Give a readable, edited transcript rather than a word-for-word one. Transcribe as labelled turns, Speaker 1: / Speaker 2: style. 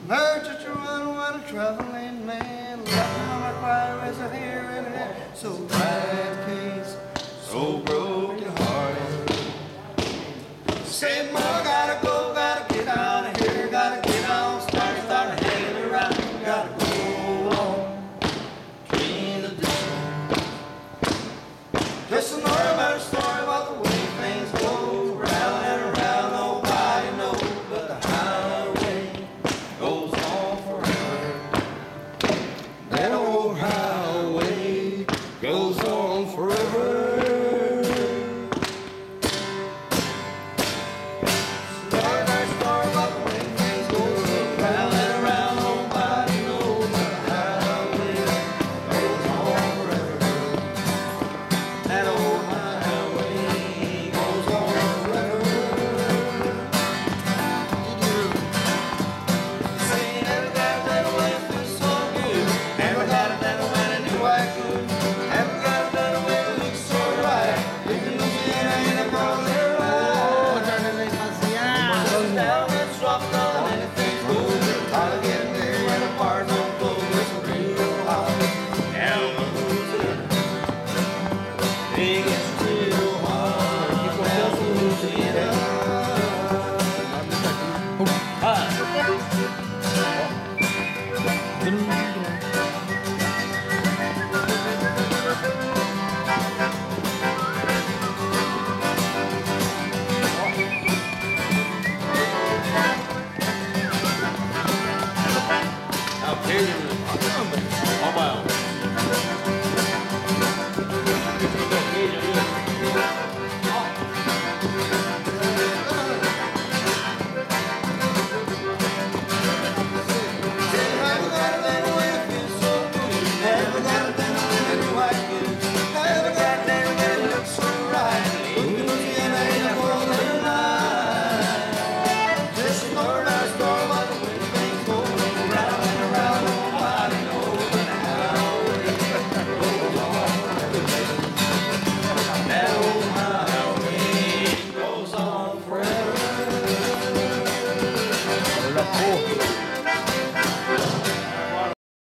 Speaker 1: No, just a run, a traveling man, laughing on my cry as I hear and there. So bad case, so broken hearted. Said, Mother, gotta get out of here, gotta get on, start hanging around, gotta go on, clean the dishes. Just another better story about the way things go, round and around, nobody knows, but the highway goes on forever. That old highway goes on forever.
Speaker 2: Here you go.